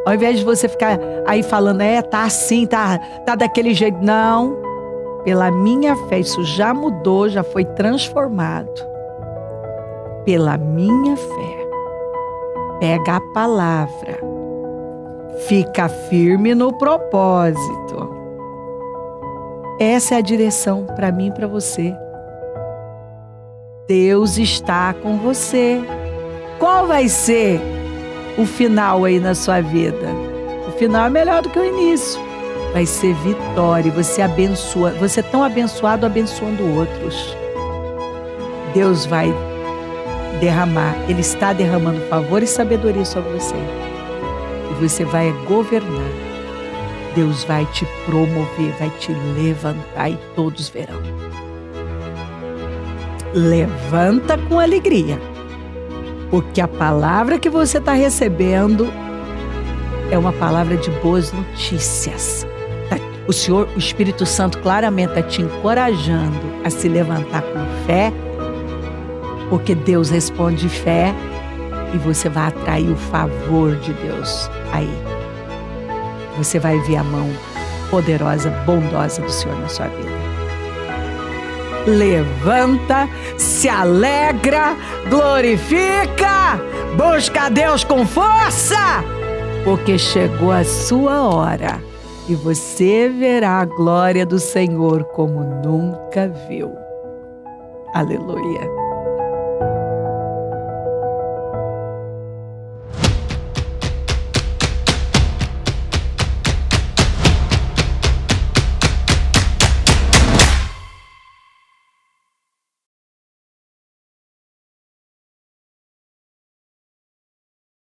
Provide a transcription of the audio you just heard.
Ao invés de você ficar aí falando, tá assim, tá daquele jeito. Não. Pela minha fé, isso já mudou, já foi transformado. Pela minha fé. Pega a palavra. Fica firme no propósito. Essa é a direção para mim e para você. Deus está com você. Qual vai ser o final aí na sua vida? O final é melhor do que o início. Vai ser vitória. Você abençoa. Você é tão abençoado abençoando outros. Deus vai derramar. Ele está derramando favor e sabedoria sobre você. E você vai governar. Deus vai te promover, vai te levantar e todos verão. Levanta com alegria. Porque a palavra que você está recebendo é uma palavra de boas notícias. O Senhor, o Espírito Santo claramente está te encorajando a se levantar com fé, porque Deus responde fé e você vai atrair o favor de Deus aí. Você vai ver a mão poderosa, bondosa do Senhor na sua vida. Levanta, se alegra, glorifica, busca a Deus com força, porque chegou a sua hora e você verá a glória do Senhor como nunca viu. Aleluia.